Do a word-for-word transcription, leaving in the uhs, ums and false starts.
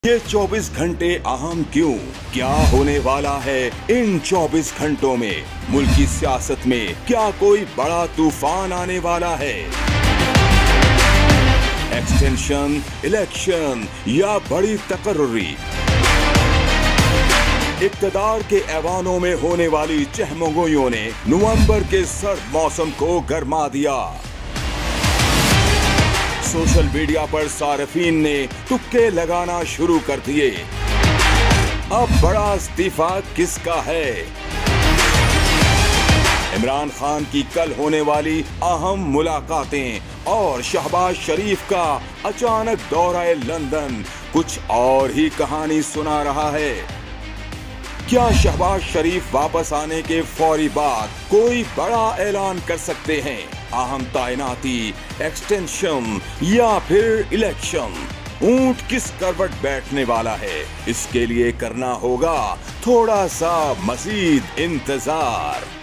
ये चौबीस घंटे अहम क्यों? क्या होने वाला है इन चौबीस घंटों में? मुल्की सियासत में क्या कोई बड़ा तूफान आने वाला है? एक्सटेंशन, इलेक्शन या बड़ी तकर्री? इक्तदार के ऐवानों में होने वाली चहमगोइयों ने नवंबर के सर्द मौसम को गरमा दिया। सोशल मीडिया पर सार्फिन ने तुक्के लगाना शुरू कर दिए। अब बड़ा इस्तीफा किसका है? इमरान खान की कल होने वाली अहम मुलाकातें और शहबाज शरीफ का अचानक दौरा लंदन कुछ और ही कहानी सुना रहा है। क्या शहबाज शरीफ वापस आने के फौरी बाद कोई बड़ा ऐलान कर सकते हैं? अहम तैनाती, एक्सटेंशन या फिर इलेक्शन? ऊंट किस करवट बैठने वाला है? इसके लिए करना होगा थोड़ा सा मजीद इंतजार।